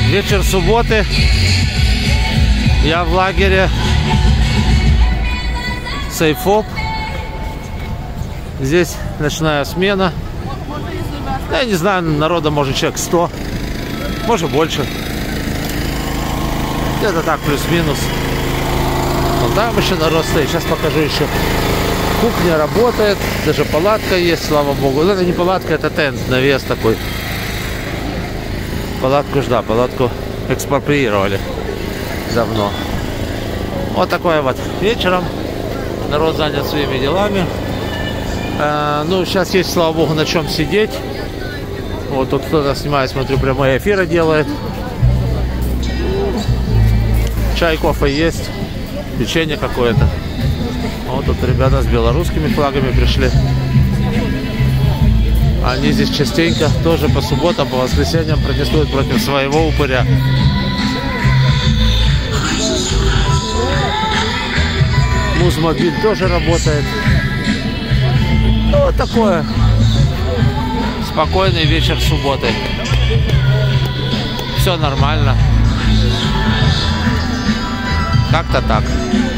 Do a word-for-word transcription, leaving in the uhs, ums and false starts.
Вечер субботы. Я в лагере Сейфоп. Здесь ночная смена. Я не знаю, народа может человек сто, может больше. Где-то так, плюс-минус. Вот там еще народ стоит. Сейчас покажу еще. Кухня работает, даже палатка есть, слава богу. Это не палатка, это тент, навес такой. Палатку жда, палатку экспроприировали давно. Вот такое вот вечером. Народ занят своими делами. А, ну, сейчас есть, слава богу, на чем сидеть. Вот тут кто-то снимает, смотрю, прямые эфиры делает. Чай, кофе есть. Печенье какое-то. Вот тут ребята с белорусскими флагами пришли. Они здесь частенько тоже по субботам, по воскресеньям протестуют против своего упыря. Музмобиль тоже работает. Ну, вот такое. Спокойный вечер субботы. Все нормально. Как-то так.